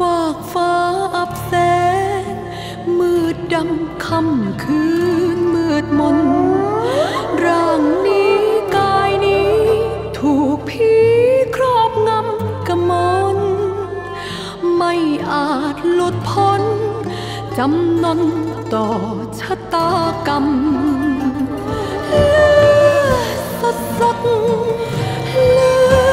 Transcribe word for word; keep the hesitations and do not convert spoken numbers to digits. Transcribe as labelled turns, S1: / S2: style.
S1: ากฟ้าอับแสงมืดดำค่ำคืนมืดมนร่างนี้กายนี้ถูกผีครอบงำกมลไม่อาจหลุดพ้นจำนนต่อชะตากรรมเลือดสดสดเลือ